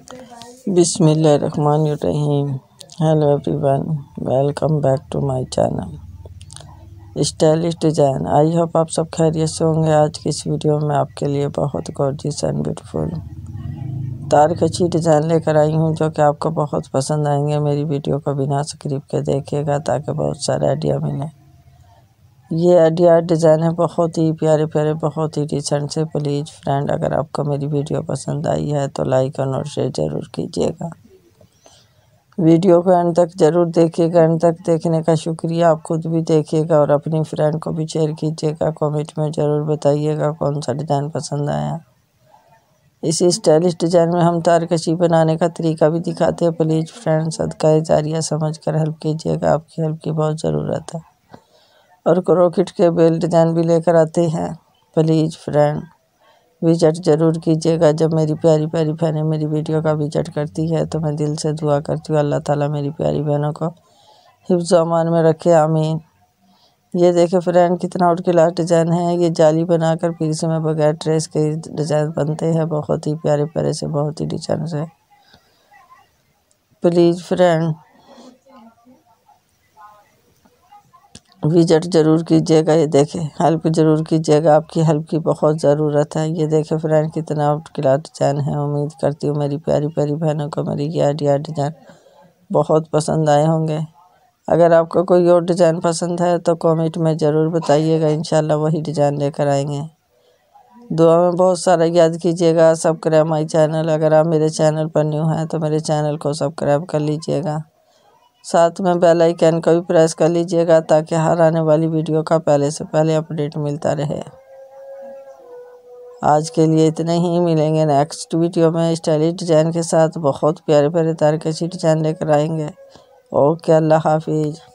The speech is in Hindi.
बिस्मिल्लाहिर्रहमानिर्रहीम। Hello everyone, welcome back to my channel stylish design. I hope आप सब खैरियत से होंगे। आज की इस वीडियो में आपके लिए बहुत गॉर्जियस एंड ब्यूटीफुल तारकशी डिज़ाइन लेकर आई हूँ, जो कि आपको बहुत पसंद आएंगे। मेरी वीडियो को बिना स्किप के देखिएगा ताकि बहुत सारे आइडिया मिले। ये आइडिया डिज़ाइन है बहुत ही प्यारे प्यारे, बहुत ही डिसेंट से। प्लीज़ फ्रेंड, अगर आपको मेरी वीडियो पसंद आई है तो लाइक और शेयर ज़रूर कीजिएगा। वीडियो को एंड तक ज़रूर देखिएगा। एंड तक देखने का शुक्रिया। आप खुद भी देखिएगा और अपनी फ्रेंड को भी शेयर कीजिएगा। कमेंट में ज़रूर बताइएगा कौन सा डिज़ाइन पसंद आया। इसी स्टाइलिश डिज़ाइन में हम तारकशी बनाने का तरीका भी दिखाते हैं। प्लीज़ फ्रेंड, सदका जारिया समझ कर हेल्प कीजिएगा। आपकी हेल्प की बहुत ज़रूरत है। और क्रोकेट के बेल डिज़ाइन भी लेकर आते हैं। प्लीज़ फ्रेंड, विजिट ज़रूर कीजिएगा। जब मेरी प्यारी प्यारी बहनें मेरी वीडियो का विजिट करती है तो मैं दिल से दुआ करती हूँ अल्लाह ताला मेरी प्यारी बहनों को हिफ्ज़ अमान में रखे, आमीन। ये देखे फ्रेंड, कितना आउट क्लास डिज़ाइन है। ये जाली बनाकर फिर इसमें बगैर ट्रेस के डिज़ाइन बनते हैं। बहुत ही प्यारे प्यारे से, बहुत ही डिज़ाइन से। प्लीज़ फ्रेंड, विजिट ज़रूर कीजिएगा। ये देखें, हेल्प ज़रूर कीजिएगा। आपकी हेल्प की बहुत ज़रूरत है। ये देखें फ्रेंड, कितना आउट क्लास डिज़ाइन है। उम्मीद करती हूँ मेरी प्यारी प्यारी बहनों को मेरी ये आइडिया डिज़ाइन बहुत पसंद आए होंगे। अगर आपको कोई और डिज़ाइन पसंद है तो कमेंट में ज़रूर बताइएगा। इंशाल्लाह वही डिज़ाइन लेकर आएंगे। दुआ में बहुत सारा याद कीजिएगा। Subscribe my channel. अगर आप मेरे चैनल पर न्यू हैं तो मेरे चैनल को सब्सक्राइब कर लीजिएगा। साथ में बेल आइकन को भी प्रेस कर लीजिएगा ताकि हर आने वाली वीडियो का पहले से पहले अपडेट मिलता रहे। आज के लिए इतने ही। मिलेंगे नेक्स्ट वीडियो में स्टाइलिश डिज़ाइन के साथ। बहुत प्यारे प्यारे तारकशी डिज़ाइन लेकर आएंगे। ओके, अल्लाह हाफिज़।